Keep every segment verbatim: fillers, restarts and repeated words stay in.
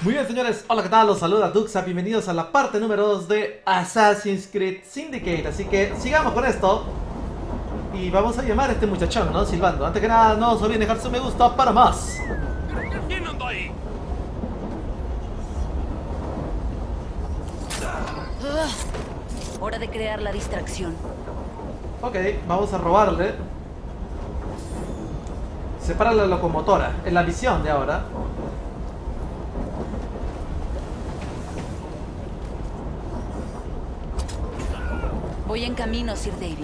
Muy bien, señores, hola, ¿qué tal? Los saluda Duxa, bienvenidos a la parte número dos de Assassin's Creed Syndicate. Así que sigamos con esto y vamos a llamar a este muchachón, ¿no? Silbando. Antes que nada, no os olviden dejar su me gusta para más. ¿Quién anda ahí? Uh, hora de crear la distracción. Ok, vamos a robarle. Separa la locomotora, en la visión de ahora. Voy en camino, Sir David.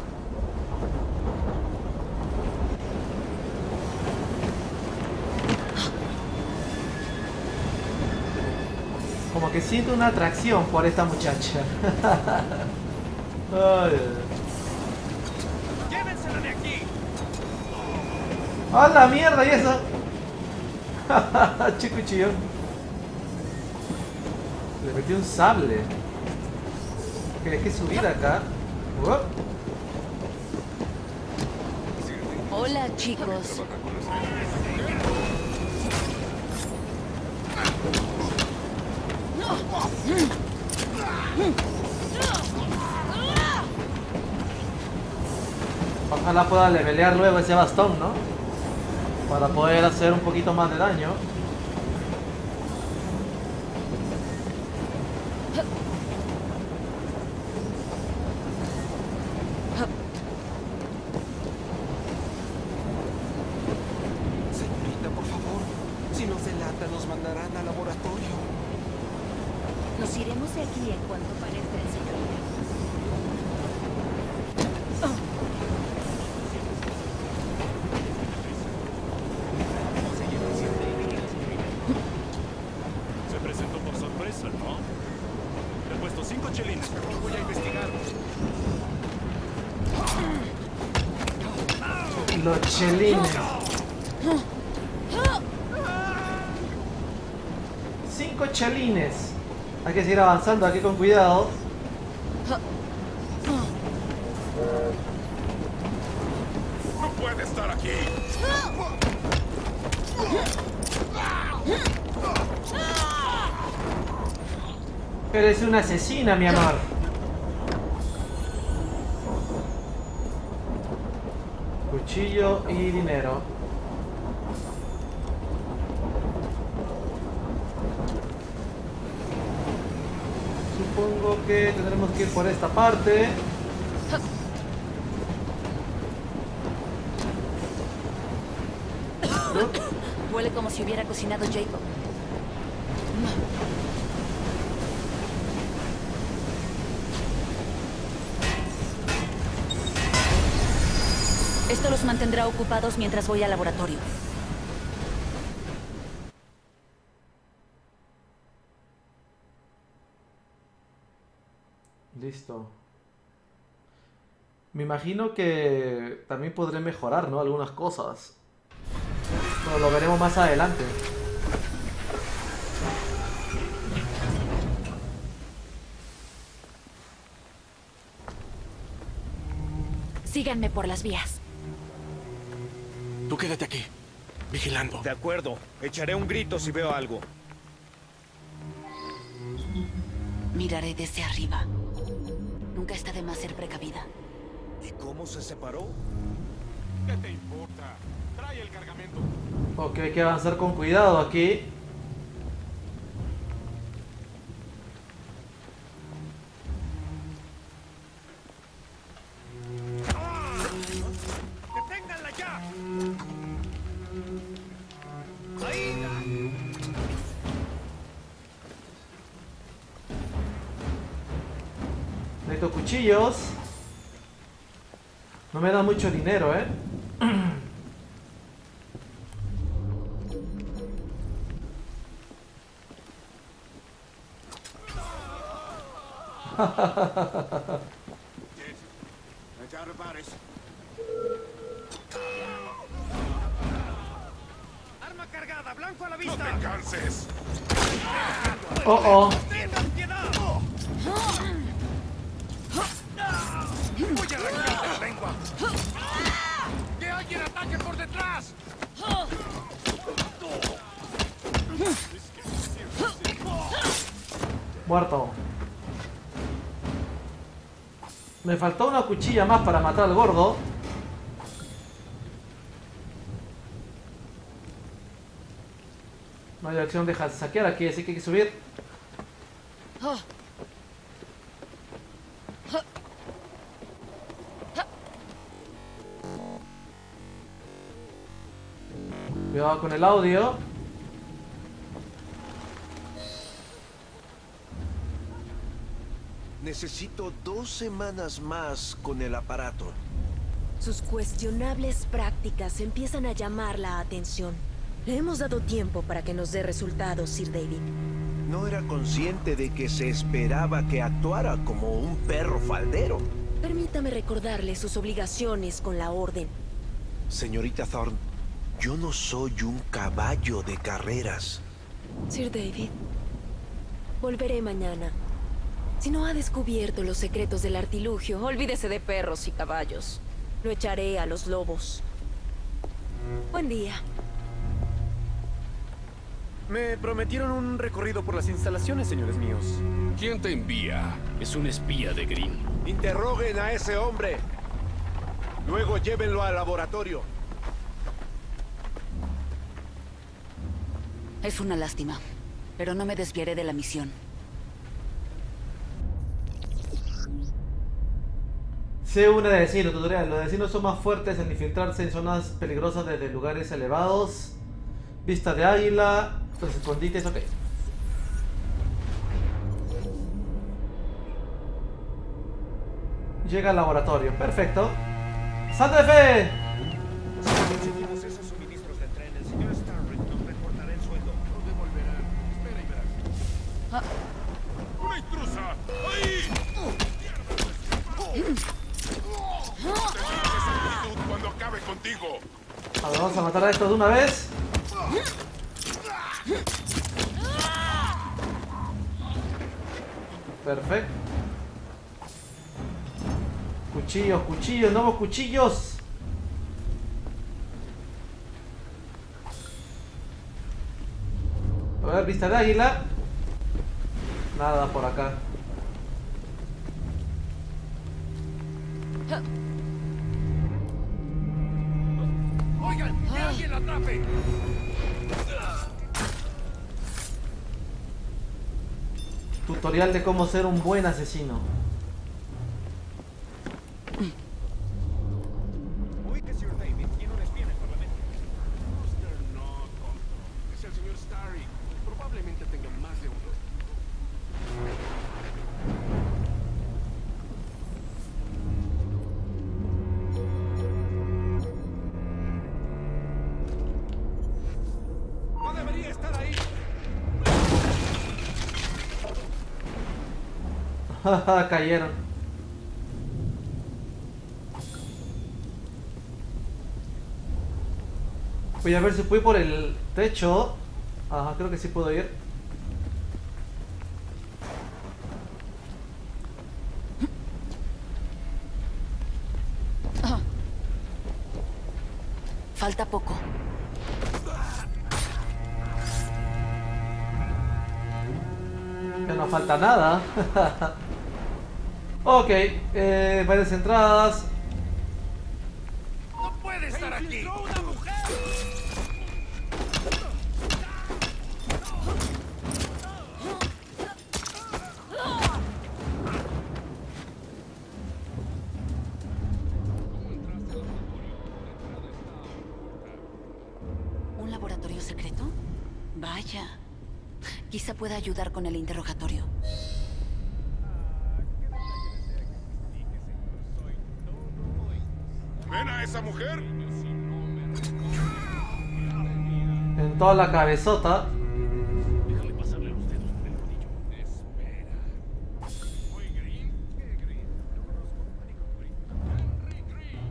Como que siento una atracción por esta muchacha. Ay. ¡Llévensela de aquí! ¡A la mierda! ¿Y eso? Che cuchillo. Le metí un sable. Que hay que subir acá. Uh. Hola, chicos. Ojalá pueda levelear luego ese bastón, ¿no? Para poder hacer un poquito más de daño. Señorita, por favor. Si nos delatan, nos mandarán al laboratorio. Nos iremos de aquí en cuanto parezca el señor. Se presentó por sorpresa, ¿no? Le he puesto cinco chelines, mejor voy a investigar. Los chelines. Cinco chelines. Hay que seguir avanzando aquí con cuidado. ¡No puede estar aquí! Eres una asesina, mi amor. Cuchillo y dinero. Supongo que tendremos que ir por esta parte. Huele como si hubiera cocinado Jacob. Esto los mantendrá ocupados mientras voy al laboratorio. Listo. Me imagino que también podré mejorar, ¿no? Algunas cosas. Pero lo veremos más adelante. Síganme por las vías. Tú quédate aquí, vigilando. De acuerdo. Echaré un grito si veo algo. Miraré desde arriba. Nunca está de más ser precavida. ¿Y cómo se separó? ¿Qué te importa? Trae el cargamento. Ok, hay que avanzar con cuidado aquí. ¡Deténganla ya! ¡Ahí! Necesito cuchillos. No me da mucho dinero, ¿eh? Ya repares. ¡Arma cargada! ¡Blanco a la vista! ¡No te canses! Oh, oh. ¡Tengan piedad! ¡Voy a arrancar la lengua! ¡Que alguien ataque por detrás! Muerto. Me faltó una cuchilla más para matar al gordo. No hay acción de saquear aquí, así que hay que subir. Cuidado con el audio. Necesito dos semanas más con el aparato. Sus cuestionables prácticas empiezan a llamar la atención. Le hemos dado tiempo para que nos dé resultados, Sir David. No era consciente de que se esperaba que actuara como un perro faldero. Permítame recordarle sus obligaciones con la Orden. Señorita Thorne, yo no soy un caballo de carreras. Sir David, volveré mañana. Si no ha descubierto los secretos del artilugio, olvídese de perros y caballos. Lo echaré a los lobos. Buen día. Me prometieron un recorrido por las instalaciones, señores míos. ¿Quién te envía? Es un espía de Green. Interroguen a ese hombre. Luego llévenlo al laboratorio. Es una lástima, pero no me desviaré de la misión. C uno de vecino, tutorial. Los vecinos son más fuertes en infiltrarse en zonas peligrosas desde lugares elevados. Vista de águila. Los escondites, ok. Llega al laboratorio, perfecto. ¡Salto de fe! Conseguimos esos suministros del tren. El señor Starrick nos reportará el sueldo. Nos devolverán. Espera y verás. ¡Una intrusa! ¡Ahí! ¡Tendrás esa actitud cuando acabe contigo! A ver, vamos a matar a estos de una vez. Perfecto. Cuchillos, cuchillos, nuevos cuchillos. A ver, vista de águila. Nada por acá. ¡Oigan! ¡Que alguien la atrape! Tutorial de cómo ser un buen asesino. Oí que Sir David tiene un espía en el Parlamento. Usted no, tonto. Es el señor Starry. Probablemente tenga más de uno. No debería estar ahí. Haha, cayeron. Voy a ver si fui por el techo. Ajá, creo que sí puedo ir. Falta poco. Ya no falta nada. Ok, eh, varias entradas. ¡No puede estar aquí! ¡Una mujer! ¿Un laboratorio secreto? Vaya. Quizá pueda ayudar con el interrogatorio. ¿Ven a esa mujer? En toda la cabezota. Déjale pasarle los dedos por el rodillo. Espera. ¿Soy Green? ¿Qué Green? Lo conozco. Henry Green.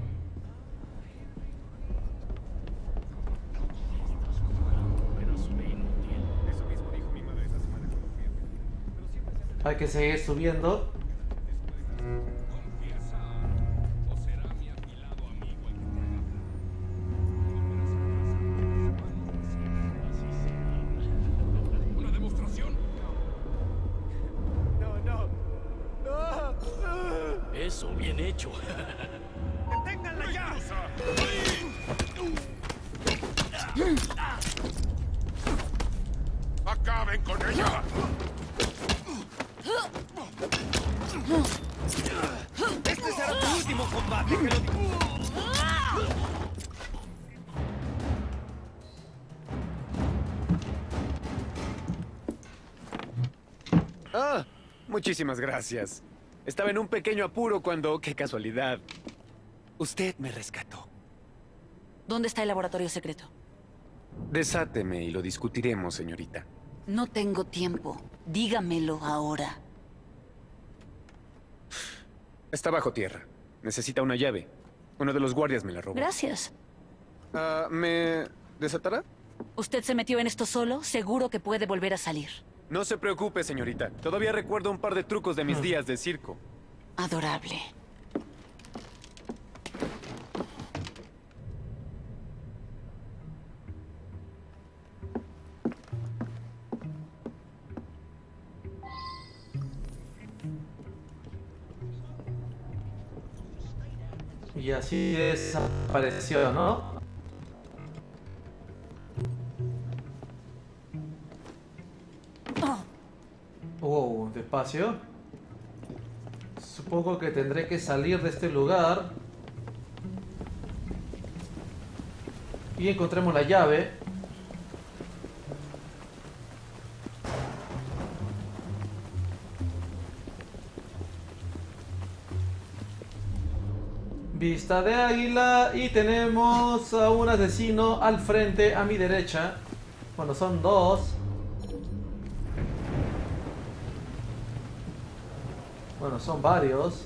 Pedazo de inútil. Eso mismo dijo mi madre esta semana cuando fui a pedir. Pero siempre se hace Hay que seguir subiendo. confianza. O será mi afilado amigo el que te haga hablar. Una demostración. Eso, bien hecho. ¡Deténganla ya! ¡Acaben con ella! Este será tu último combate, que lo digo. Ah, muchísimas gracias. Estaba en un pequeño apuro cuando, qué casualidad, usted me rescató. ¿Dónde está el laboratorio secreto? Desáteme y lo discutiremos, señorita. No tengo tiempo. Dígamelo ahora. Está bajo tierra. Necesita una llave. Uno de los guardias me la robó. Gracias. Ah, ¿me desatará? ¿Usted se metió en esto solo? Seguro que puede volver a salir. No se preocupe, señorita. Todavía recuerdo un par de trucos de mis días de circo. Adorable. Y así desapareció, ¿no? Wow, despacio. Supongo que tendré que salir de este lugar. Y encontremos la llave. Vista de águila y tenemos a un asesino al frente a mi derecha. Bueno, son dos. Bueno, son varios.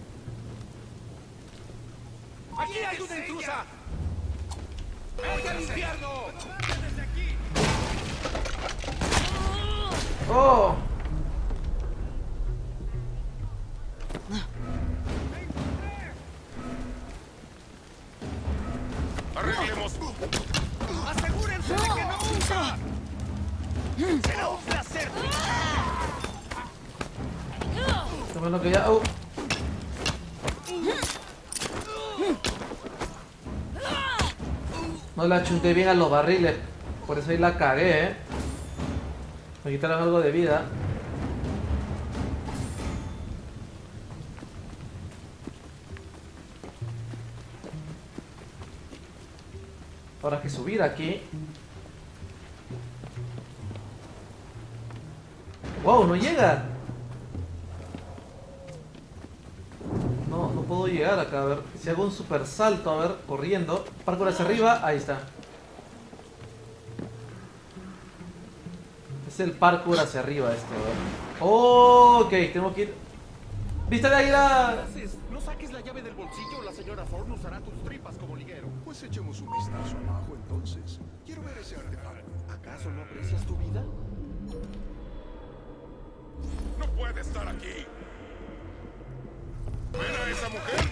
¡Aquí hay una intrusa! ¡Me voy al infierno! ¡Desde aquí! ¡Oh! ¡Arreglemos! ¡Asegúrense de que no huya! ¡Será un placer! Qué bueno que ya... Oh. No la chunté bien a los barriles. Por eso ahí la cagué, ¿eh? Me quitaron algo de vida. Ahora hay que subir aquí. ¡Wow! ¡No llega! No, no puedo llegar acá. A ver, si hago un super salto, a ver, corriendo. Parkour hacia arriba, ahí está. Es el parkour hacia arriba este, a ver. Oh, ok, tengo que ir. ¡Vista de águila! No saques la llave del bolsillo, la señora Thorne usará tus tripas como liguero. Pues echemos un vistazo abajo entonces. Quiero ver ese artefacto. ¿Acaso no aprecias tu vida? ¡No puede estar aquí! ¿Ven a esa mujer?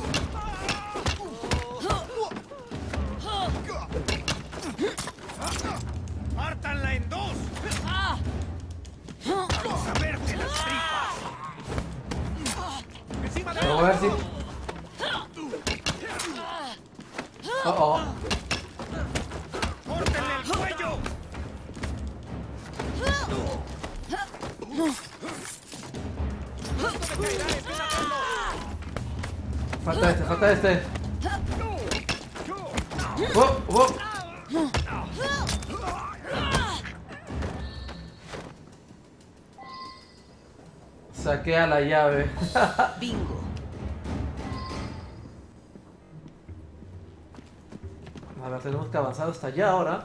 ¡Pártanla en dos! ¡Vamos a verte las tripas! ¡Encima de Vamos a ver si... Oh, oh. ¡Córtenle el cuello! ¡Esto me caerá! ¡Espera, Carlos! Falta este, falta este. Oh, oh. Saqué a la llave. Bingo. A ver, tenemos que avanzar hasta allá ahora.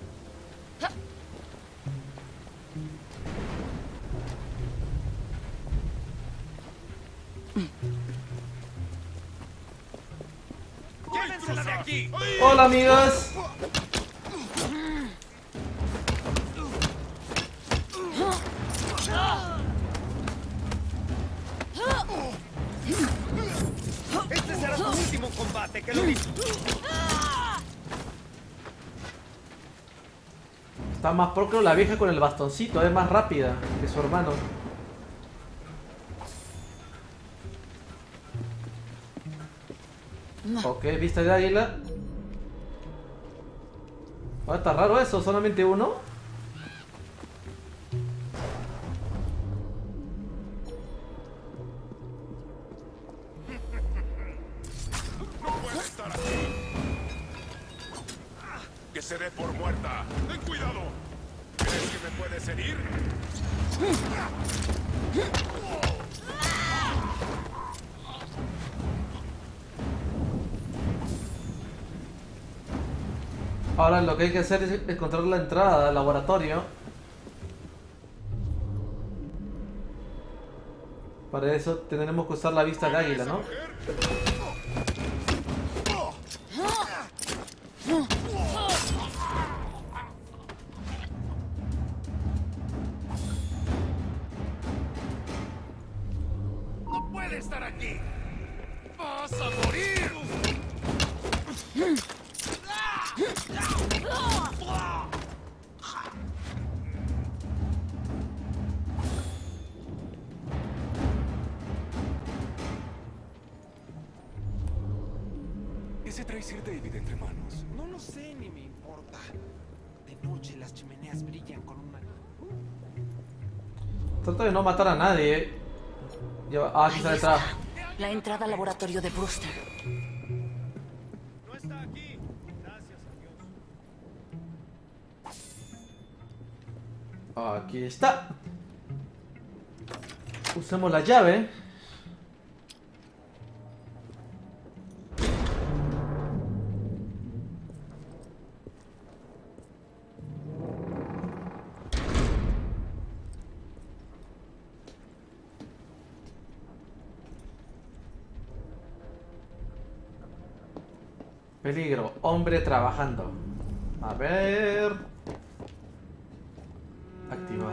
¡Llévensela de aquí! Hola, amigos. Este será tu último combate, que lo digo. Está más pro, creo, la vieja con el bastoncito. Es más rápida que su hermano. Ok, vista de águila. Ah, está raro eso, solamente uno. No puede estar aquí. Que se dé por muerta. Ten cuidado. ¿Crees que me puedes herir? Ahora lo que hay que hacer es encontrar la entrada al laboratorio. Para eso tendremos que usar la vista de águila, ¿no? No puede estar aquí. Vas a morir. ¿Qué se trae Sir David entre manos? No lo sé, ni me importa. De noche las chimeneas brillan con una... Trata de no matar a nadie, eh. Lleva... Ah, aquí Ahí está la está. entrada. La entrada al laboratorio de Brewster. No está aquí. Gracias a Dios. Aquí está. Usemos la llave. Peligro, hombre trabajando. A ver. Activar.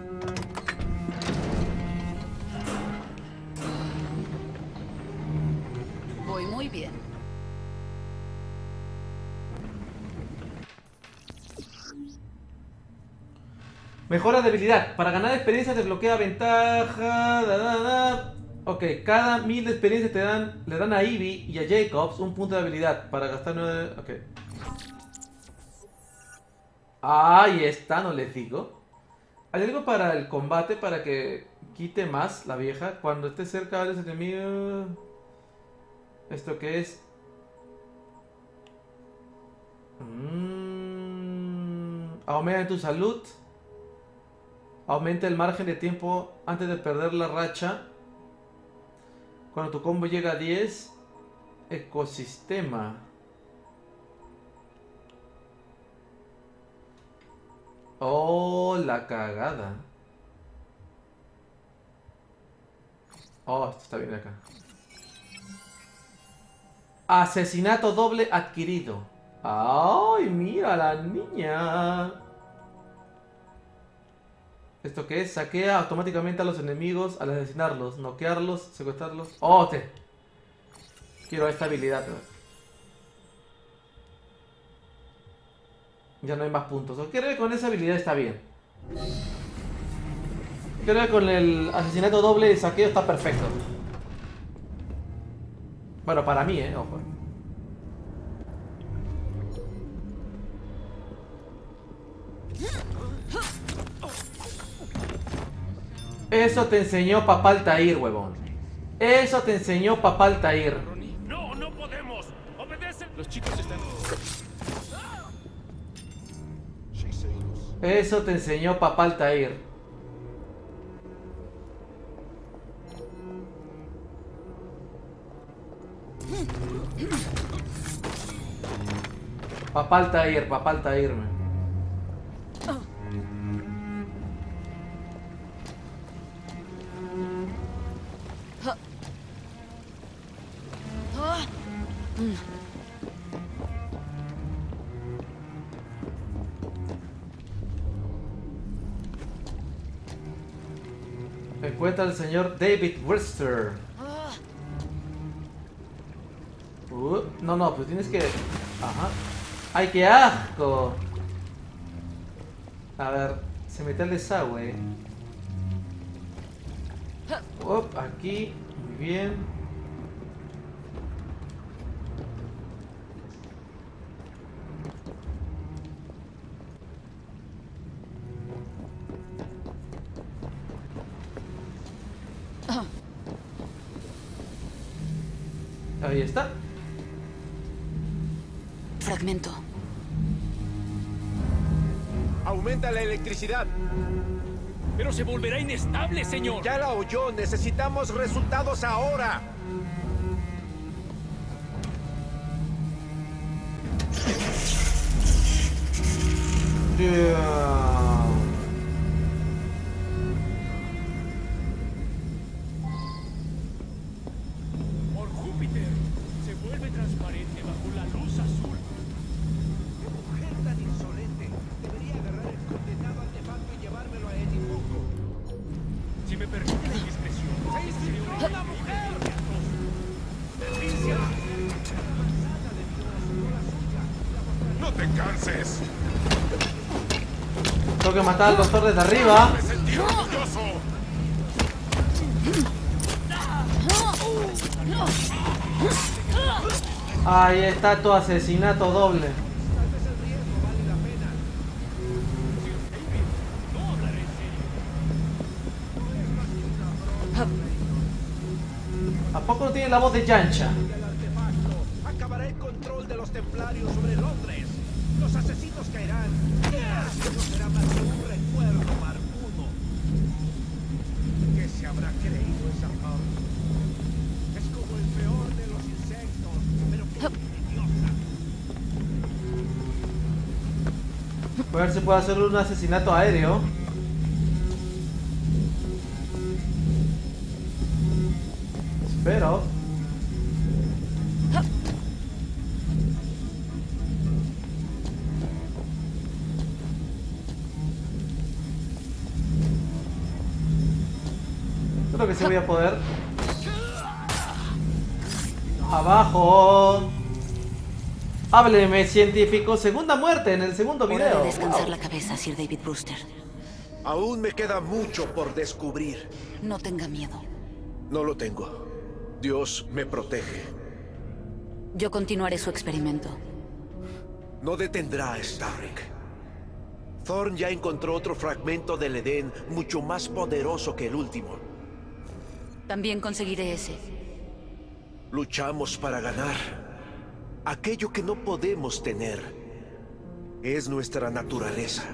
Voy muy bien. Mejora de habilidad. Para ganar experiencia desbloquea ventaja. Da, da, da. Ok, cada mil de experiencia te dan, le dan a Ivy y a Jacobs un punto de habilidad. Para gastar nueve. Ok. Ahí está, no les digo. Hay algo para el combate para que quite más la vieja. Cuando esté cerca de los enemigos. ¿Esto qué es? Mm, aumenta tu salud. Aumenta el margen de tiempo antes de perder la racha. Cuando tu combo llega a diez. Ecosistema. Oh, la cagada. Oh, esto está bien acá. Asesinato doble adquirido. ¡Ay, mira la niña! ¿Esto qué es? Saquea automáticamente a los enemigos al asesinarlos, noquearlos, secuestrarlos. ¡Oh, te! Quiero esta habilidad. Ya no hay más puntos. Creo que con esa habilidad está bien. Creo que con el asesinato doble de saqueo está perfecto. Bueno, para mí, eh, ojo. Eso te enseñó Papá Altair, huevón. Eso te enseñó Papá Altair. No, no podemos. Obedece. Los chicos están... Eso te enseñó Papá Altair. Papá Altair, Papá Altair, man. Encuentra al señor David Brewster. Uh, no, no, pues tienes que... Ajá. ¡Ay, qué asco! A ver, se mete el desagüe. Op, aquí, muy bien. Ahí está. Fragmento. Aumenta la electricidad. Pero se volverá inestable, señor. Ya la oyó. Necesitamos resultados ahora. Yeah. Por Júpiter, se vuelve transparente bajo la luz azul. ¡Qué mujer tan insolente! Debería agarrar el condenado artefacto y llevármelo a Edimuco. Si me permite la indiscreción, sería una mujer. ¡No te canses! Tengo que matar al doctor desde arriba. ¡Me sentí orgulloso! Ahí está tu asesinato doble. ¿A poco no tiene la voz de Yancha? El artefacto acabará el control de los templarios sobre Londres. Los asesinos caerán. No será más que un recuerdo barbudo. ¿Qué se habrá creído esa Paula? Es como el peor de los insectos, pero qué ingeniosa. Voy a ver si puedo hacer un asesinato aéreo. Espero. Creo que sí voy a poder. Abajo. Hábleme, científico. Segunda muerte en el segundo Hora video. de descansar Wow. la cabeza, Sir David Brewster. Aún me queda mucho por descubrir. No tenga miedo. No lo tengo. Dios me protege. Yo continuaré su experimento. No detendrá a Starrick. Thorn ya encontró otro fragmento del Edén mucho más poderoso que el último. También conseguiré ese. Luchamos para ganar. Aquello que no podemos tener es nuestra naturaleza.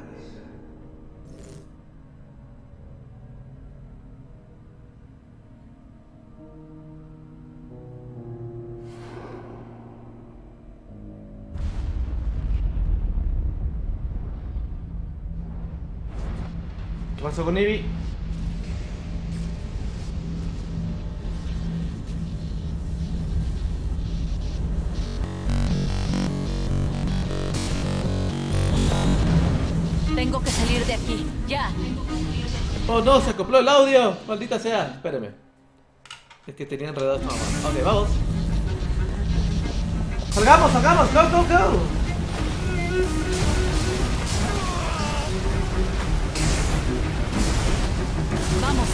¿Qué pasó con Ivy? Tengo que salir de aquí, ya. Oh no, se acopló el audio. Maldita sea. Espérame. Es que tenía enredados. No, no. Ok, vamos. Salgamos, salgamos. Go, go, go. Vamos.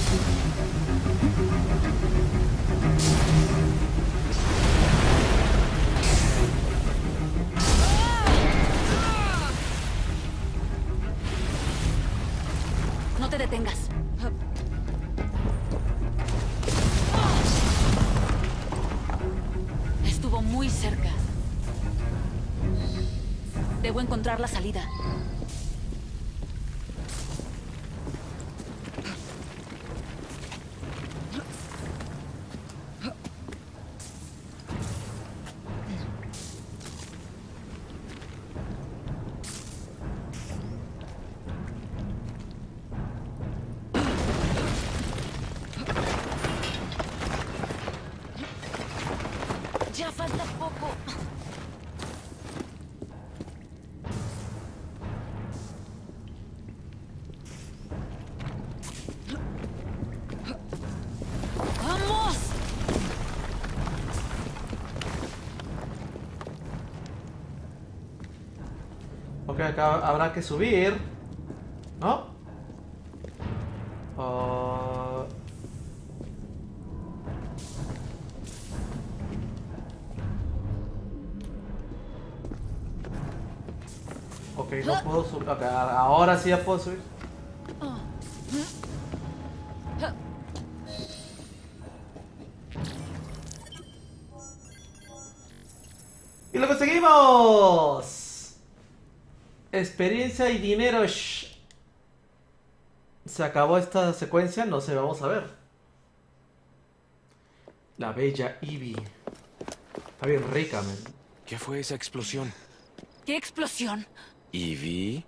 No te detengas. Estuvo muy cerca. Debo encontrar la salida. Ya falta poco. ¡Vamos! Ok, acá habrá que subir. ¿No? Uh... Ok, no puedo subir. Ok, ahora sí ya puedo subir. ¡Y lo conseguimos! Experiencia y dinero. Shh. Se acabó esta secuencia, no sé, vamos a ver. La bella Ivy. Está bien rica, man. ¿Qué fue esa explosión? ¿Qué explosión? ¿Ivy?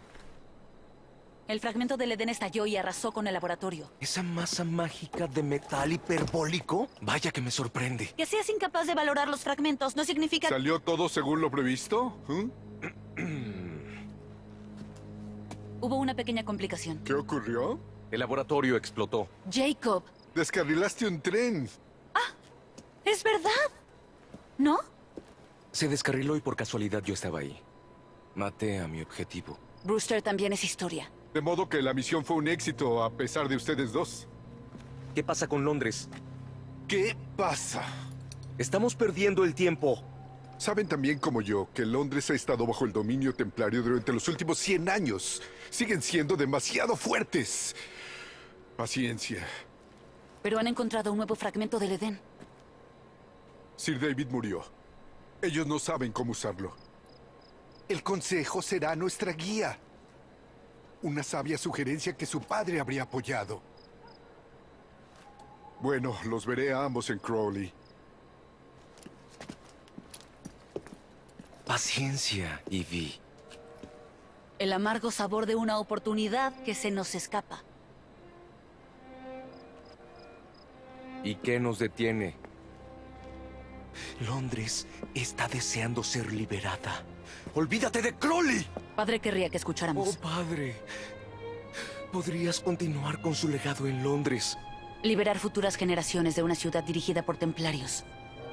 El fragmento del Edén estalló y arrasó con el laboratorio. ¿Esa masa mágica de metal hiperbólico? Vaya que me sorprende. Que seas incapaz de valorar los fragmentos no significa... ¿Salió todo según lo previsto? ¿Mm? Hubo una pequeña complicación. ¿Qué ocurrió? El laboratorio explotó. Jacob. Descarrilaste un tren. ¿Es verdad? ¿No? Se descarriló y por casualidad yo estaba ahí. Maté a mi objetivo. Brewster también es historia. De modo que la misión fue un éxito a pesar de ustedes dos. ¿Qué pasa con Londres? ¿Qué pasa? Estamos perdiendo el tiempo. Saben también como yo que Londres ha estado bajo el dominio templario durante los últimos cien años. Siguen siendo demasiado fuertes. Paciencia. Pero han encontrado un nuevo fragmento del Edén. Sir David murió. Ellos no saben cómo usarlo. El consejo será nuestra guía. Una sabia sugerencia que su padre habría apoyado. Bueno, los veré a ambos en Crowley. Paciencia, Ivy. El amargo sabor de una oportunidad que se nos escapa. ¿Y qué nos detiene? Londres está deseando ser liberada. ¡Olvídate de Crowley! Padre querría que Oh, escucháramos. padre. Podrías continuar con su legado en Londres. Liberar futuras generaciones de una ciudad dirigida por templarios.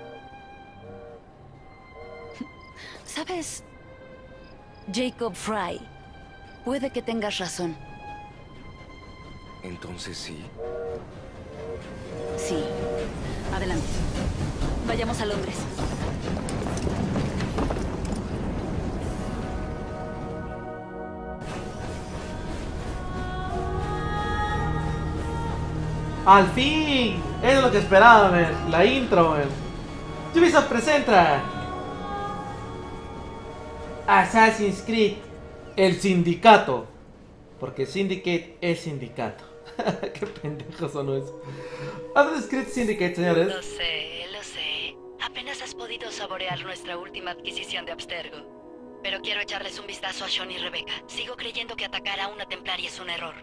¿Sabes? Jacob Fry. Puede que tengas razón. Entonces sí. Sí. Adelante. Vayamos a Londres. ¡Al fin! Es lo que esperaba, man. La intro, man. Ubisoft presenta Assassin's Creed, el sindicato. Porque Syndicate es sindicato. Qué pendejos son eso. Assassin's Creed Syndicate, señores. Lo sé, lo sé. Apenas has podido saborear nuestra última adquisición de Abstergo. Pero quiero echarles un vistazo a Sean y Rebecca. Sigo creyendo que atacar a una templaria es un error.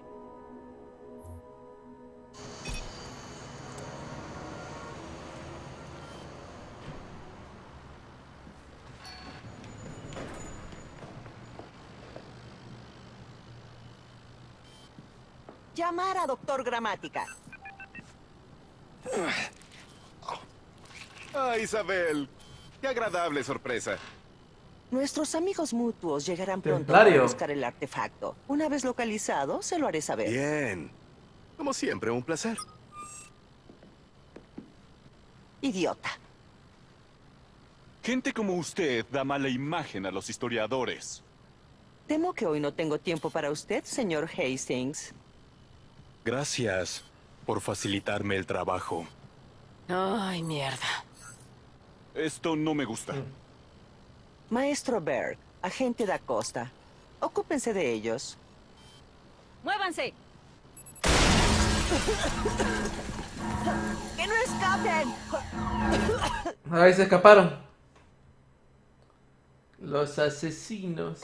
Llamar a Doctor Gramática. Ah, Isabel. Qué agradable sorpresa. Nuestros amigos mutuos llegarán pronto Templario. para buscar el artefacto. Una vez localizado, se lo haré saber. Bien. Como siempre, un placer. Idiota. Gente como usted da mala imagen a los historiadores. Temo que hoy no tengo tiempo para usted, señor Hastings. Gracias por facilitarme el trabajo. Ay, mierda. Esto no me gusta. Maestro Berg, agente da Costa. Ocúpense de ellos. ¡Muévanse! ¡Que no escapen! Ahí se escaparon. Los asesinos.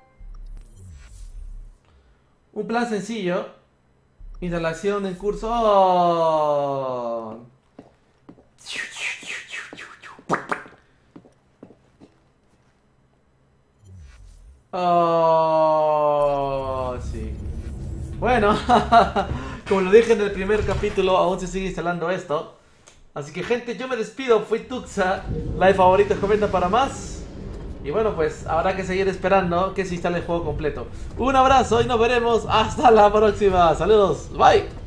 Un plan sencillo. Instalación en curso. ¡Oh! Oh, sí. Bueno, como lo dije en el primer capítulo, aún se sigue instalando esto. Así que, gente, yo me despido. Fui Tuxa. Like, favoritos, comenta para más. Y bueno, pues habrá que seguir esperando que se instale el juego completo. Un abrazo y nos veremos hasta la próxima. Saludos, bye.